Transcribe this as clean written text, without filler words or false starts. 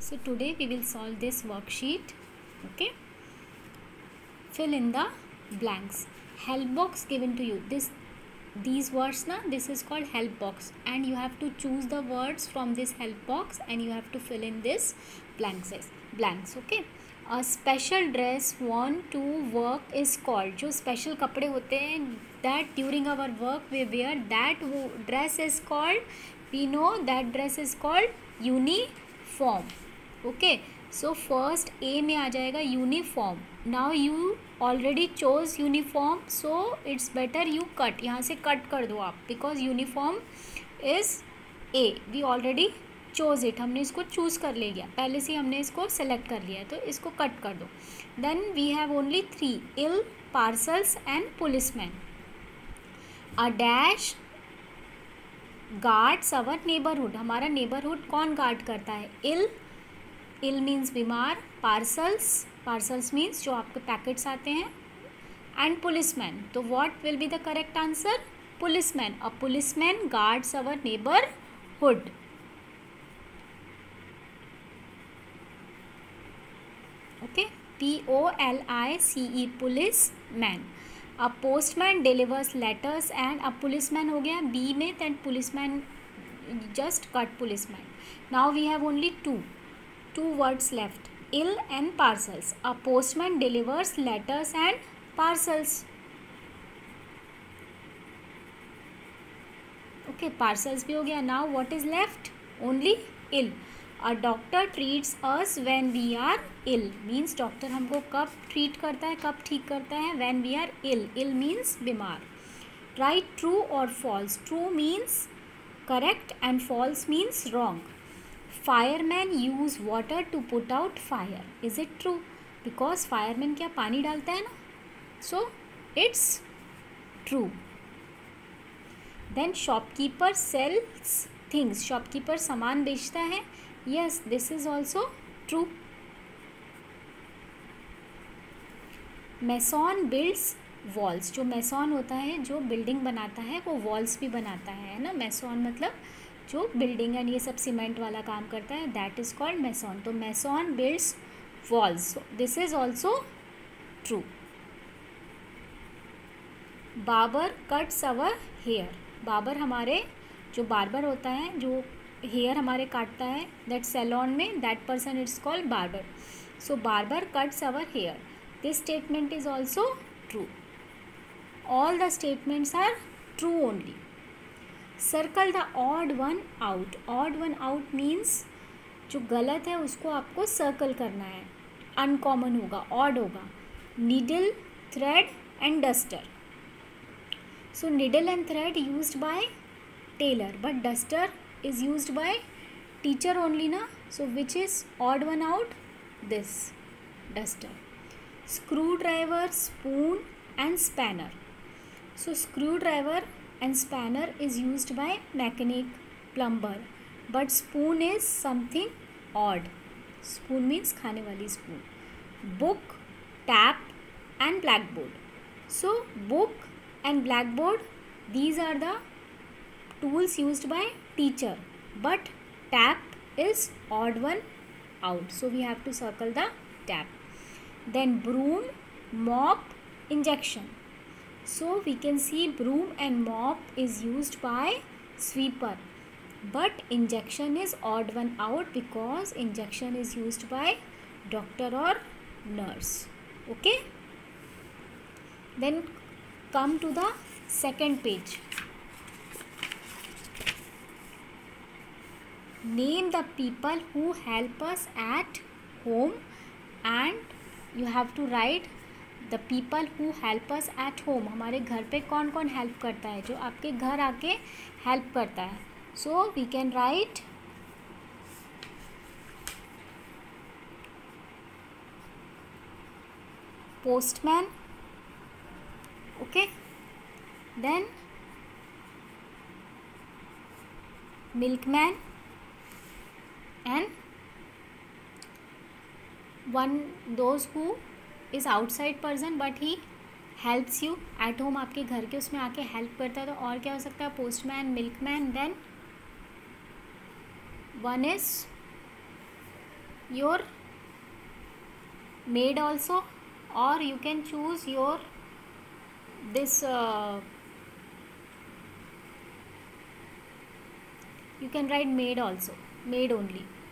So today we will solve this worksheet. Okay, fill in the blanks. Help box given to you, these words na, this is called help box, and you have to choose the words from this help box and you have to fill in this blanks. Okay, a special dress worn to work is called, जो special कपड़े होते हैं that during our work we wear, that dress is called, we know that dress is called uniform. Okay, so first A में आ जाएगा uniform. Now you already chose uniform, so it's better you cut, यहाँ से cut कर दो आप, because uniform is A, we already chose it, हमने इसको choose कर ले गया, पहले से हमने इसको select कर लिया है, तो इसको cut कर दो. Then we have only 3, ill, parcels and policeman. A dash guards our neighborhood, हमारा neighborhood कौन guard करता है? इल मीन्स बीमार, पार्सल्स मीन्स जो आपके पैकेट्स आते हैं, एंड पुलिसमैन. तो what will be the correct answer? Policeman. A policeman guards our neighbourhood. Okay, POLICE policeman. A postman delivers letters and a policeman हो गया बी में, then policeman just cut policeman. Now we have only two words left, ill and parcels. A postman delivers letters and parcels. Okay, parcels भी हो गया. Now what is left? Only ill. A doctor treats us when we are ill. Means doctor हमको कब treat करता है, कब ठीक करता है? When we are ill. Ill means बीमार. Write true or false. True means correct and false means wrong. Fireman use water to put out fire. Is it true? Because fireman क्या पानी डालता है ना, so it's true. Then shopkeeper sells things. Shopkeeper सामान बेचता है. Yes, this is also true. Mason builds walls. जो mason होता है, जो building बनाता है, वो walls भी बनाता है ना. mason मतलब जो बिल्डिंग एंड ये सब सीमेंट वाला काम करता है, दैट इज़ कॉल्ड मैसन. तो mason builds walls, this is also true. Barber cuts our hair. Barber हमारे जो बार्बर होता है, जो हेयर हमारे काटता है, दैट सैलून में, that person it's called barber. So barber cuts our hair. This statement is also true. All the statements are true only. Circle the odd one out. Odd one out means जो गलत है उसको आपको circle करना है, uncommon होगा, odd होगा. Needle, thread and duster. So needle and thread used by tailor, but duster is used by teacher only ना. So which is odd one out? This duster. Screwdriver, spoon and spanner. So screwdriver and spanner is used by mechanic, plumber, but spoon is something odd. Spoon means खाने वाली spoon. Book, tap and blackboard. So book and blackboard, these are the tools used by teacher, but tap is odd one out, so we have to circle the tap. Then broom, mop, injection. So we can see broom and mop is used by sweeper, but injection is odd one out because injection is used by doctor or nurse. Okay, then come to the second page. Name the people who help us at home, and you have to write the people who help us at home. हमारे घर पे कौन कौन help करता है, जो आपके घर आके हेल्प करता है. So we can write postman. Okay, then milkman and one those who is outside person but he helps you at home. आपके घर के उसमें आके हेल्प करता है. तो और क्या हो सकता है? Postman, milkman, then one is your maid also, or you can choose your this you can write maid also, maid only.